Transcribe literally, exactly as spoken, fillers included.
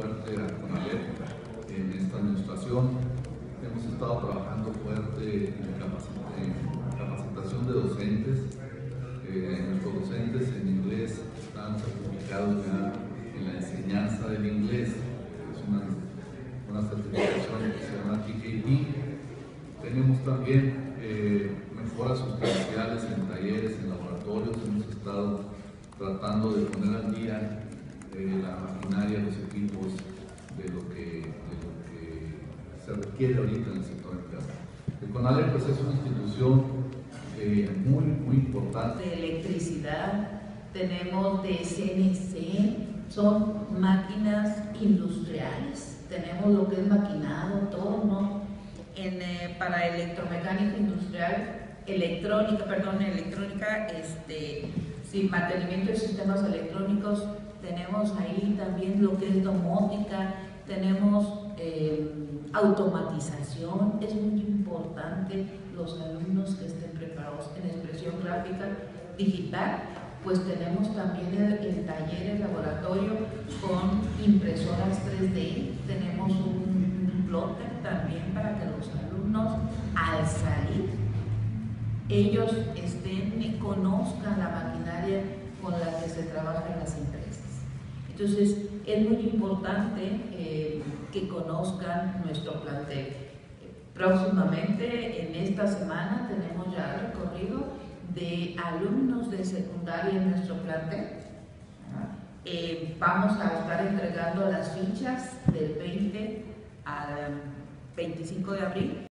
fuerte a CONALEP en esta administración. Hemos estado trabajando fuerte en la capacitación de docentes. Eh, nuestros docentes en inglés están certificados ya en la enseñanza del inglés. Es una, una certificación que se llama T K P. Tenemos también eh, mejoras sustanciales en talleres, en laboratorios. Hemos estado tratando de poner al día eh, la maquinaria, los equipos de lo, que, de lo que se requiere ahorita en el sector empleado. El CONALEP pues, es una institución eh, muy, muy importante. De electricidad, tenemos de C N C, son máquinas industriales, tenemos lo que es maquinado, todo, ¿no? En, eh, para electromecánica industrial, electrónica, perdón, electrónica, este, sí, mantenimiento de sistemas electrónicos, tenemos ahí también lo que es domótica, tenemos eh, automatización. Es muy importante los alumnos que estén preparados en expresión gráfica digital, pues tenemos también el, el taller, el laboratorio con impresoras tres D, tenemos un, un plotter también para que los alumnos al salir ellos estén y conozcan la maquinaria con la que se trabaja en las empresas. Entonces, es muy importante eh, que conozcan nuestro plantel. Próximamente, en esta semana, tenemos ya el recorrido de alumnos de secundaria en nuestro plantel. Eh, vamos a estar entregando las fichas del veinte al veinticinco de abril.